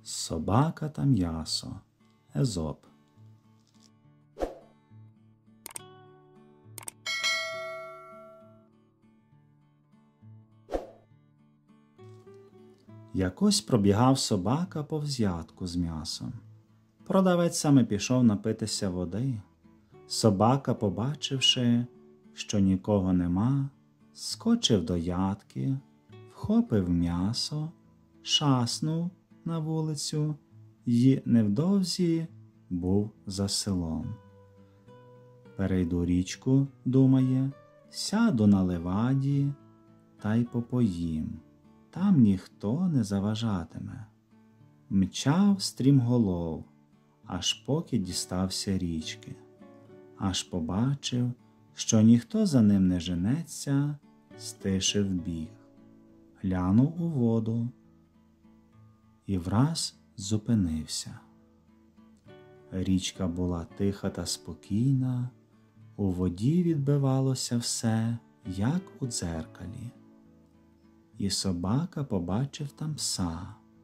Собака та м'ясо. Езоп. Якось пробігав собака повз ядку з м'ясом. Продавець саме пішов напитися води. Собака, побачивши, що нікого нема, скочив до ядки, вхопив м'ясо, шаснув на вулицю й невдовзі був за селом. Перейду річку, думає, сяду на леваді та й попоїм. Там ніхто не заважатиме. Мчав стрімголов, аж поки дістався річки. Аж побачив, що ніхто за ним не женеться, стишив біг. Глянув у воду і враз зупинився. Річка була тиха та спокійна, у воді відбивалося все, як у дзеркалі. І собака побачив там пса,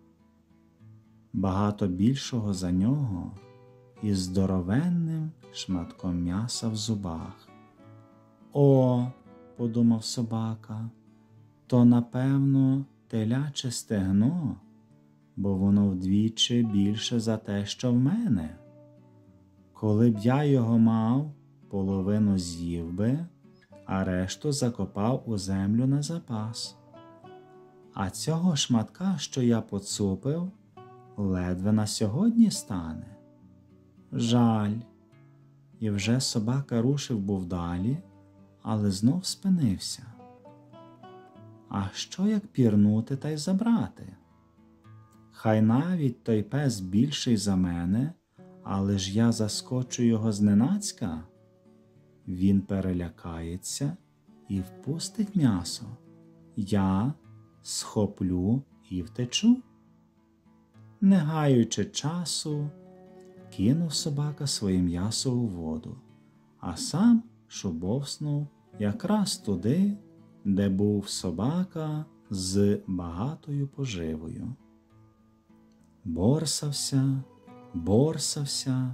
багато більшого за нього, із здоровенним шматком м'яса в зубах. «О, – подумав собака, – то, напевно, теляче стегно, бо воно вдвічі більше за те, що в мене. Коли б я його мав, половину з'їв би, а решту закопав у землю на запас. А цього шматка, що я поцупив, ледве на сьогодні стане. Жаль». І вже собака рушив був далі, але знов спинився. А що як пірнути та й забрати? Хай навіть той пес більший за мене, але ж я заскочу його зненацька. Він перелякається і впустить м'ясо. Я схоплю і втечу. Не гаючи часу, кинув собака своє м'ясо у воду, а сам шубовснув якраз туди, де був собака з багатою поживою. Борсався,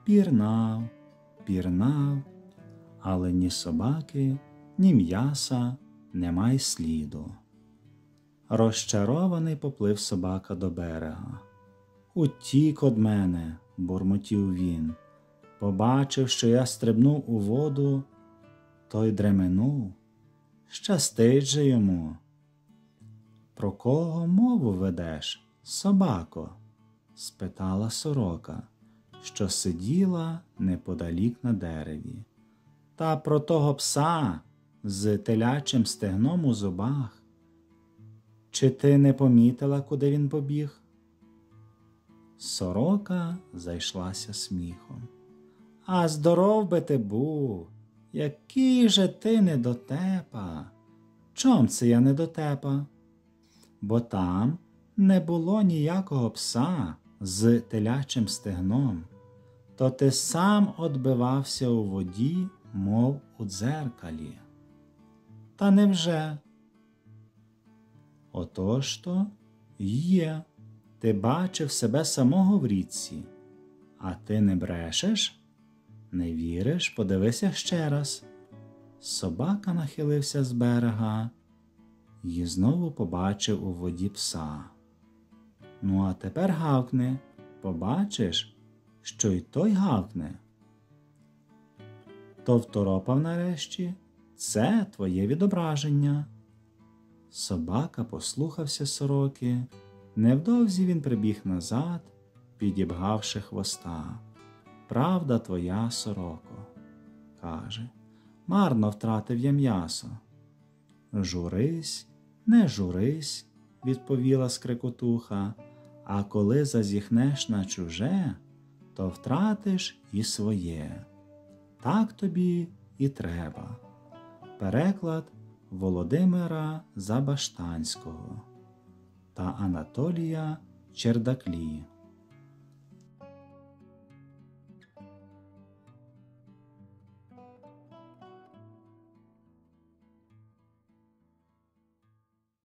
пірнав, але ні собаки, ні м'яса нема й сліду. Розчарований поплив собака до берега. «Утік од мене», – бурмотів він. Побачив, що я стрибнув у воду, то й дременув. Щастить же йому. «Про кого мову ведеш, собако?» – спитала сорока, що сиділа неподалік на дереві. «Та про того пса з телячим стегном у зубах. Чи ти не помітила, куди він побіг?» Сорока зайшлася сміхом. «А здоров би ти був! Який же ти недотепа!» «Чом це я недотепа?» «Бо там не було ніякого пса з телячим стегном, то ти сам одбивався у воді, мов у дзеркалі». «Та невже?» «Отож-то є. Ти бачив себе самого в річці. А ти не брешеш? Не віриш? Подивися ще раз». Собака нахилився з берега і знову побачив у воді пса. «Ну, а тепер гавкни. Побачиш, що й той гавкне». То второпав нарешті. «Це твоє відображення». Собака послухався сороки. Невдовзі він прибіг назад, підібгавши хвоста. «Правда твоя, сороко», – каже, – «марно втратив я м'ясо». «Журись, не журись», – відповіла скрикотуха, «а коли зазіхнеш на чуже, то втратиш і своє. Так тобі і треба». Переклад Володимира Забаштанського та Анатолія Чердаклі.